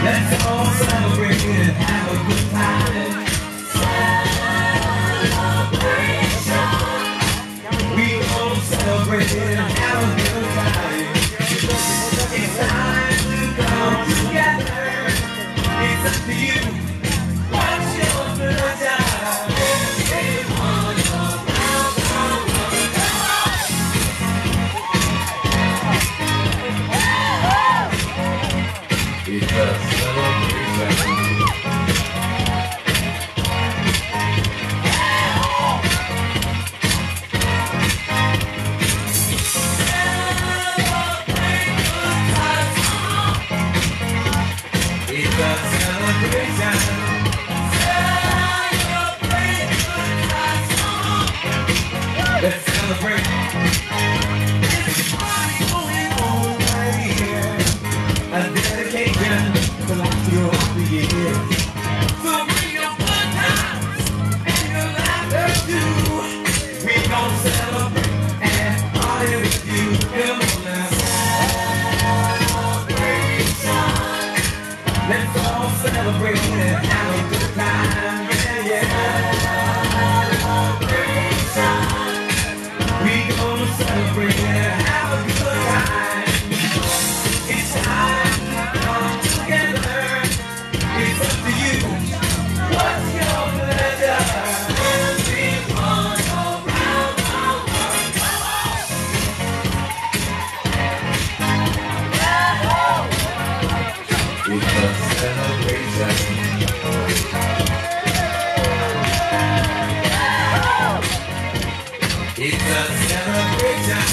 Let's all celebrate and have a good time. Celebration. We all celebrate and have a good time. It's time to come together. It's up to you. What's your pleasure? It's a celebration. It's a celebration. Let's celebrate. It's a party going on right here. A dedication to last through the years. So bring your good times and your laughter too. We gon' celebrate and party with you. Come on now. Celebration. Let's all celebrate and have a good time. Yeah, yeah. Celebration. We gonna celebrate and have a good time. It's time to come together. It's up to you. What's your pleasure? Everyone around the world. It's a celebration. It's a celebration.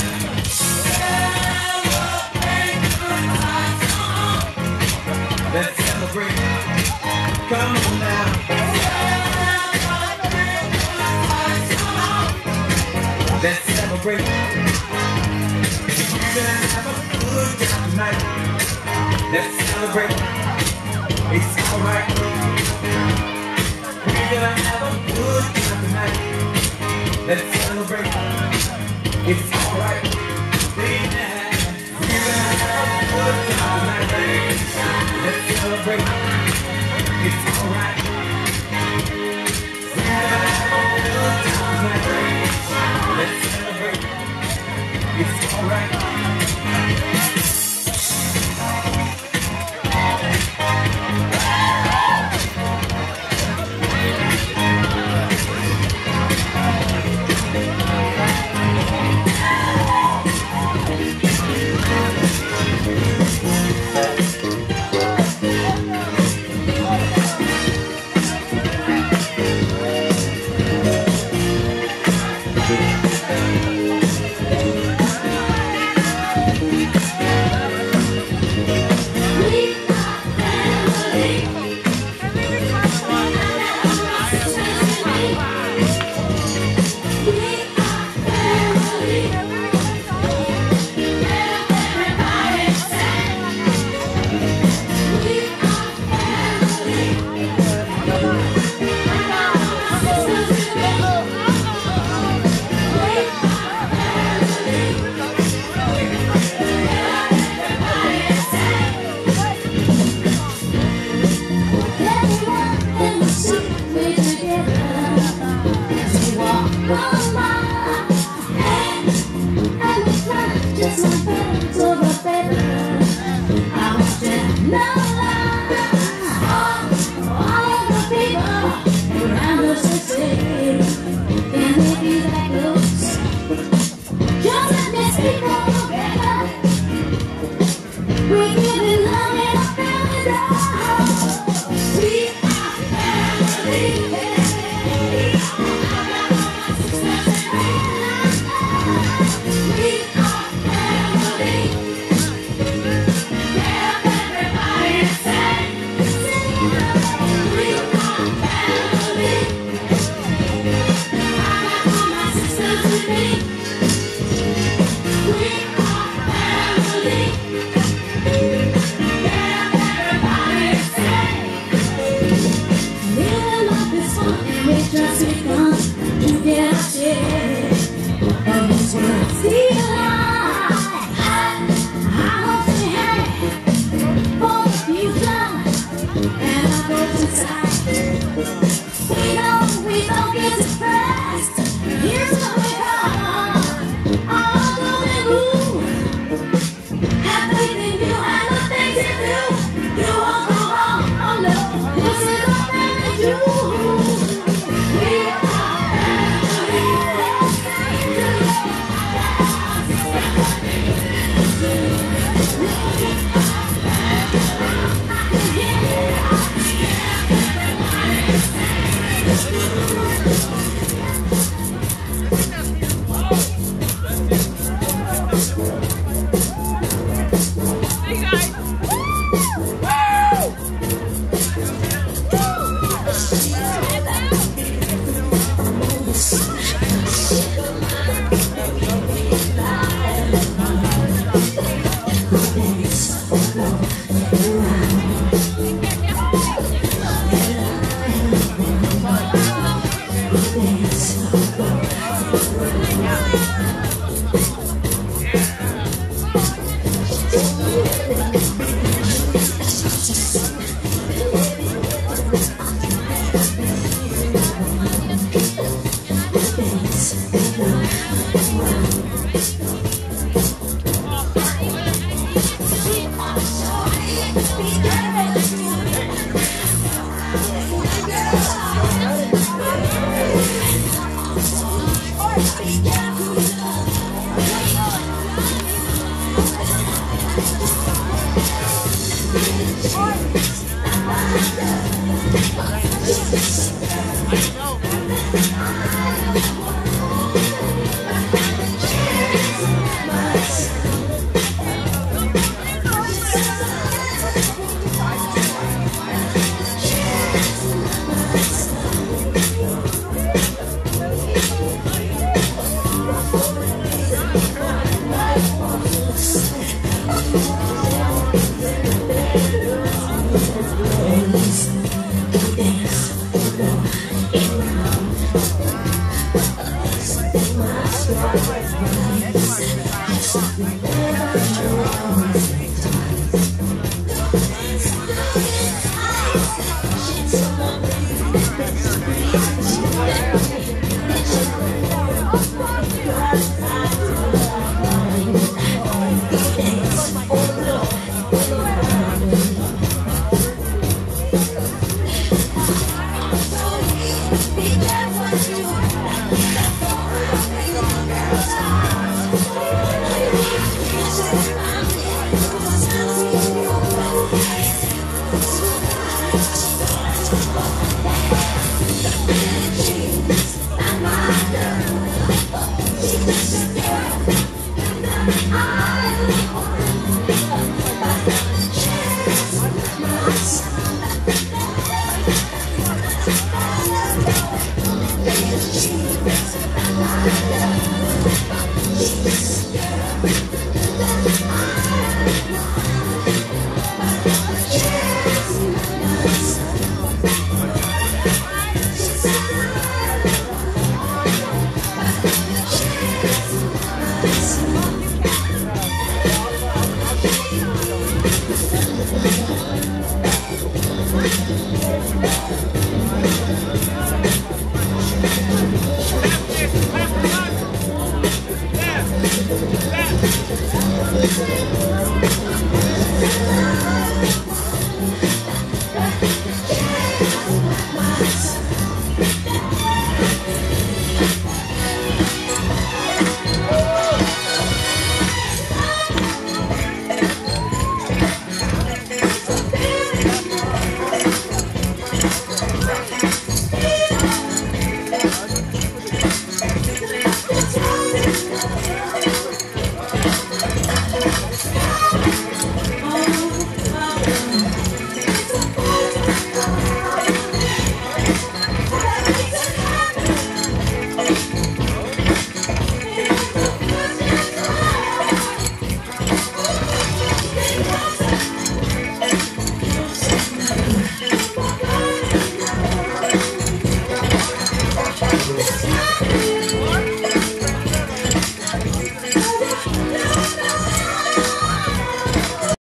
Let's celebrate. Come on now. Let's celebrate. We're gonna have a good time tonight. Let's celebrate. It's alright. We're gonna have a good time tonight. Let's celebrate. It's alright. We're gonna have a good time tonight. Let's celebrate. It's alright. We're gonna have a good time tonight. Let's celebrate. It's alright.